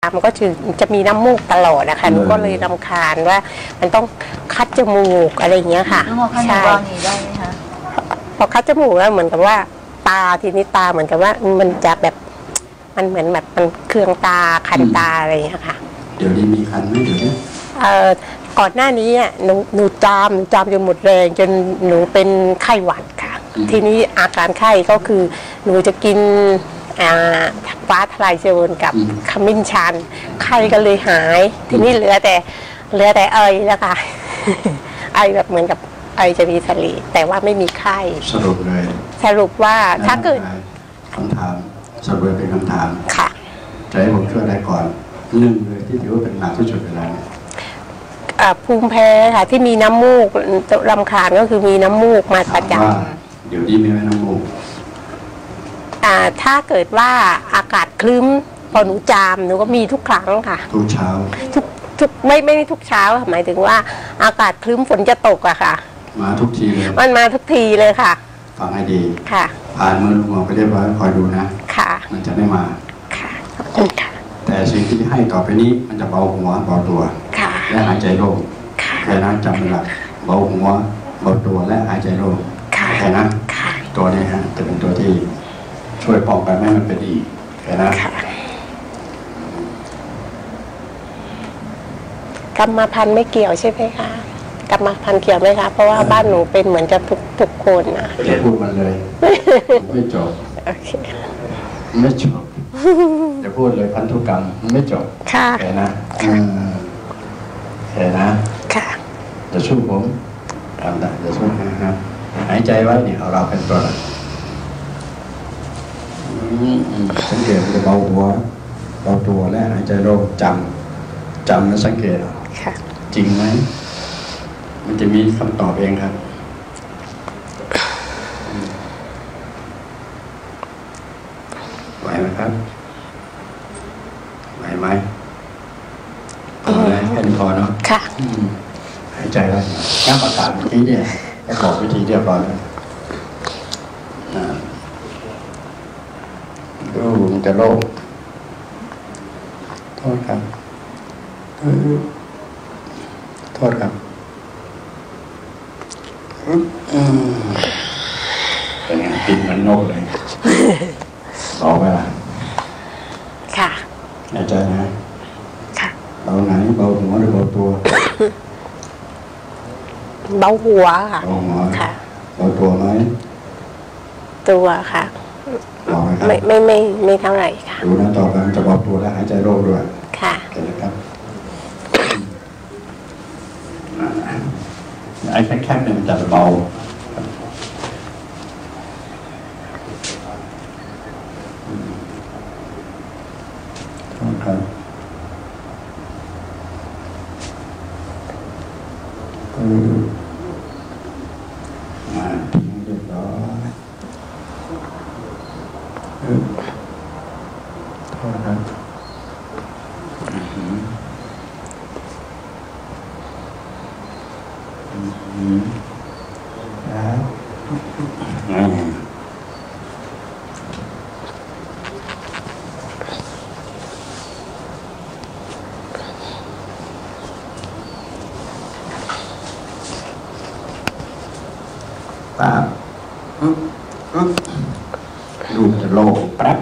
มันก็จะมีน้ำมูกตลอดนะคะหนูก็เลยรำคาญว่ามันต้องคัดจมูกอะไรอย่างเงี้ยค่ะใช่ได้ไหมคะพอคัดจมูกแล้วเหมือนกับว่าตาทีนี้ตาเหมือนกับว่ามันจะแบบมันเหมือนแบบมันเคืองตาคันตาอะไรอย่างเงี้ยค่ะเดี๋ยวนี้มีคันไหมเดี๋ยวนี้ก่อนหน้านี้หนูจามจนหมดแรงจนหนูเป็นไข้หวัดค่ะทีนี้อาการไข้ก็คือหนูจะกินฟ้าทลายโจรกับขมิ้นชันไข้ก็เลยหายทีนี้เหลือแต่ไอแล้วค่ะ ไอแบบเหมือนกับไอจะมีสลีแต่ว่าไม่มีไข้สรุปเลยสรุปว่าถ้าเกิดคำถามสรุปเป็นคำถามค่ะจะให้ผมช่วยอะไรก่อนหนึ่งเลยที่ถือว่าเป็นหนักที่สุดเวลาภูมิแพ้ค่ะที่มีน้ำมูกรำคาญก็คือมีน้ำมูกมาประจำเดี๋ยวนี้มีไหมน้ำมูกถ้าเกิดว่าอากาศคลึ้มพอหนูจามหนูก็มีทุกครั้งค่ะทุกเช้าทุกไม่ทุกเช้าหมายถึงว่าอากาศคลึ้มฝนจะตกอะค่ะมาทุกทีเลยมันมาทุกทีเลยค่ะฟังให้ดีค่ะผ่านมือลุงหมอไปเรียบร้อยคอยดูนะค่ะมันจะไม่มาค่ะขอบคุณค่ะแต่สิ่งที่ให้ต่อไปนี้มันจะเบาหัวเบาตัวและหายใจโล่งแค่นั้นจำเป็นหลักเบาหัวเบาตัวและหายใจโล่งแค่นั้นตัวนี้ฮะจะเป็นตัวที่ช่วยป้องกันไม่ให้มันเป็นอีกแค่นั้นกรรมพันธุ์ไม่เกี่ยวใช่ไหมคะกรรมพันธุ์เกี่ยวไหมคะเพราะว่าบ้านหนูเป็นเหมือนจะทุกคนนะจะพูดมันเลยไม่จบไม่จบจะพูดเลยพันธุกรรมไม่จบแค่นะแค่นะจะสู้ผมทำได้จะสู้นะครับหายใจไว้เนี่ยเอาเราเป็นตัวสังเกตจะเบาหัวเบาตัวและหายใจโล่งจำและสังเกตจริงไหมมันจะมีคำตอบเองครับไหวไหมครับไหวไหมพอแล้วแค่นี้พอเนาะค่ะหายใจไว้แค่ประกาศเมื่อกี้เนี่ยแค่บอกวิธีเรียบร้อยแล้วดูมันจะโล่งโทษครับโทษครับเป็นไงปิดมันโน่เลยบอกไปละค่ะหายใจนะค่ะเบาไหนเบาหัวหรือเบาตัวเบาหัวค่ะเบาหัวค่ะเบาตัวไหมตัวค่ะไม่เท่าไหร่ค่ะดูนะต่อไปมันจะเบาตัวและหายใจโล่งด้วยค่ะเห็นไหมครับไอ้แคบๆเนี่ยมันจะเบาครับมาทิ้งเรียบร้อยโทษครับปั๊บดูมันจะโล่งแป๊บ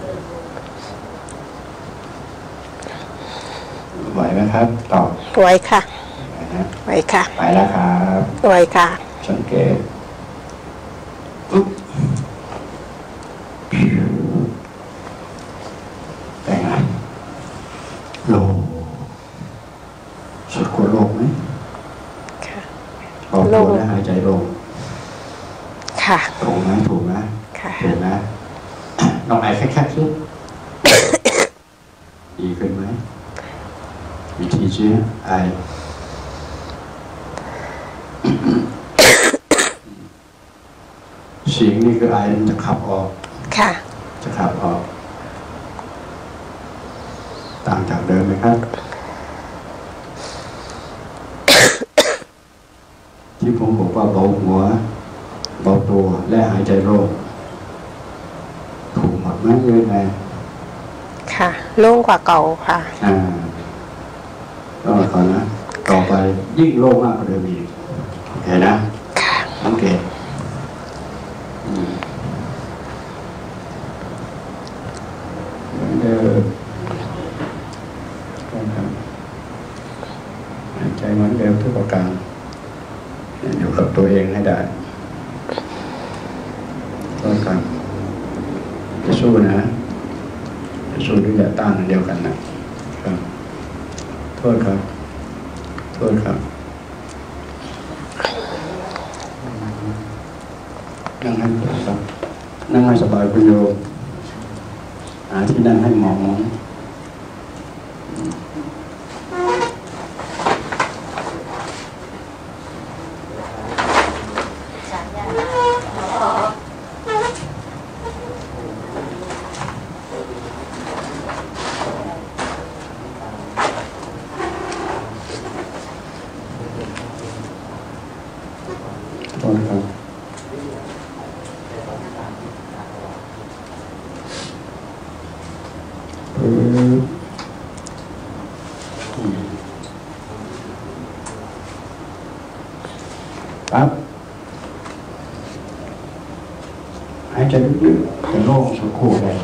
ไหวไหมครับตอบไหวค่ะไหวค่ะไปแล้วครับไหวค่ะสังเกตเป็นไงโล่งสุดขั้วโล่งไหมค่ะเบาตัวและหายใจโล่งค่ะถูกนะถูกนะถูกนะลองไอแค่ๆสิดีขึ้นไหมวิธีชื่อไอเสียงนี่คือไอมันจะขับออกค่ะจะขับออกต่างจากเดิมไหมครับที่ผมบอกว่าเบาหัวเบาตัวและหายใจโล่งถูกหมดไหมเลยไงค่ะโล่งกว่าเก่าค่ะก็ก่อนนะต่อไปยิ่งโล่งมากกว่าเดิมอีกโอเคนะสังเกตหายใจเหมือนเดิมทุกประการอยู่กับตัวเองให้ได้ก็ครับจะสู้นะจะสู้ด้วยยาต้านเดียวกันนะครับโทษครับโทษครับนั่งให้ครับนั่งให้สบายคุณโยมหาที่นั่งให้หมองครับหายใจลึกๆเป็นโล่งสุดคู่เลย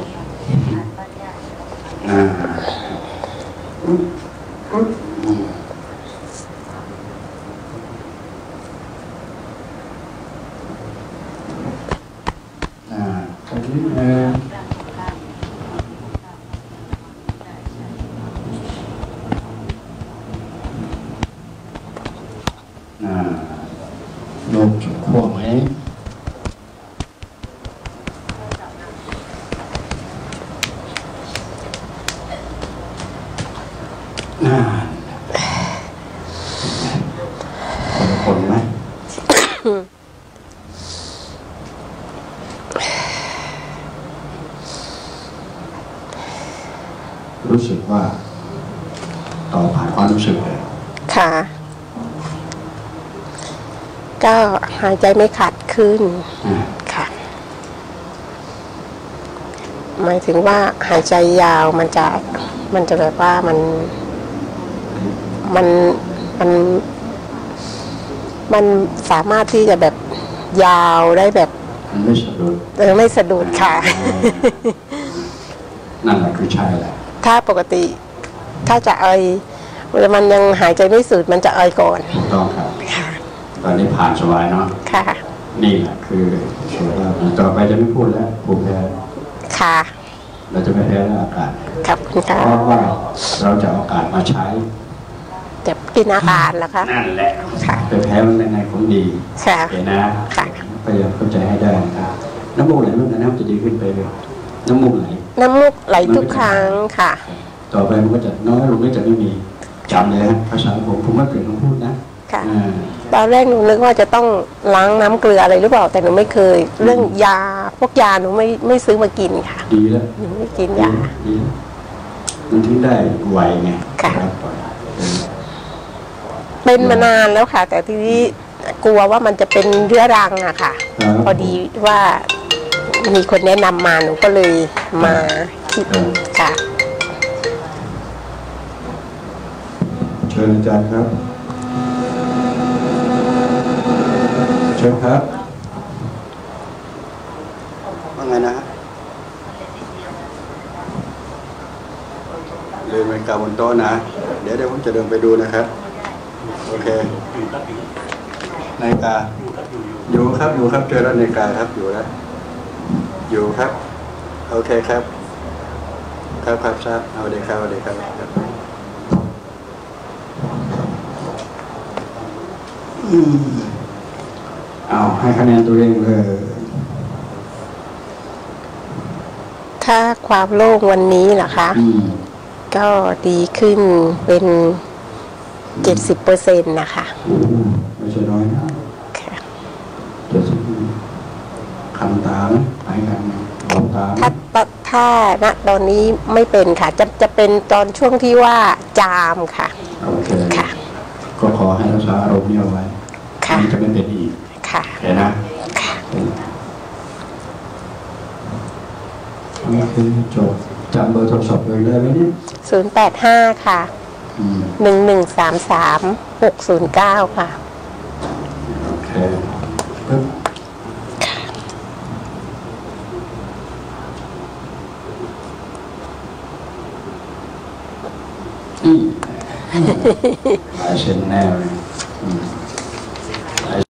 ตอนนี้โล่งสุดขั้วไหมคนไหมรู้สึกว่าต่อผ่านความรู้สึกเลยค่ะก็หายใจไม่ขัดขึ้นค่ะหมายถึงว่าหายใจยาวมันจะแบบว่ามันสามารถที่จะแบบยาวได้แบบไม่สะดุดไม่สะดุดค่ะนั่นแหละคือใช่แหละถ้าปกติถ้าจะมันยังหายใจไม่สุดมันจะก่อนถูกต้องครับตอนนี้ผ่านสบายเนาะค่ะนี่แหละคือสุขภาพต่อไปจะไม่พูดแล้วภูมิแพ้ค่ะเราจะไม่แพ้อากาศครับคุณค่ะเพราะว่าเราจะเอาอากาศมาใช้จะกินอาหารเหรอคะนั่นแหละไปแพ้มันในของดีเห็นนะพยายามเข้าใจให้ได้นะครับน้ำมูกไหลเมื่อไหร่น้ำจะดีขึ้นไปเลยน้ำมูกไหลทุกครั้งค่ะต่อไปมันก็จะน้อยลงไม่จะไม่มีจำเลยฮะภาษาผมว่าเปลี่ยนคำพูดนะค่ะตอนแรกหนูนึกว่าจะต้องล้างน้ำเกลืออะไรหรือเปล่าแต่หนูไม่เคยเรื่องยาพวกยาหนูไม่ซื้อมากินค่ะดีแล้วหนูไม่กินยาดีมันถึงได้ไวไงค่ะเป็นมานานแล้วค่ะแต่ทีนี้กลัวว่ามันจะเป็นเรื้อรังอะค่ะพอดีว่ามีคนแนะนำมาหนูก็เลยมาคิดค่ะเชิญอาจารย์ครับเชิญครับว่าไงนะเรียนเป็นการบนโต๊ะนะเดี๋ยวผมจะเดินไปดูนะครับโอเคนาฬิกาอยู่ครับเจอแล้วนาฬิกาครับอยู่ครับโอเคครับทราบเอาเดี๋ยวครับเอาให้คะแนนตัวเองเลยถ้าความโล่งวันนี้เหรอคะก็ดีขึ้นเป็น70%นะคะไม่ใช่น้อยนะค่ะคำตาไหมหายคำบอกตาถ้าณตอนนี้ไม่เป็นค่ะจะเป็นตอนช่วงที่ว่าจามค่ะโอเคค่ะก็ขอให้รักษาอารมณ์นี้เอาไว้มันจะไม่เป็นอีกค่ะเห็นนะนี่คือจบจำเบอร์โทรศัพท์เลยได้ไหมเนี่ย 085 ค่ะ 1133609 ค่ะโอเคปึ๊บนี่ลายเซ็นแน่เลย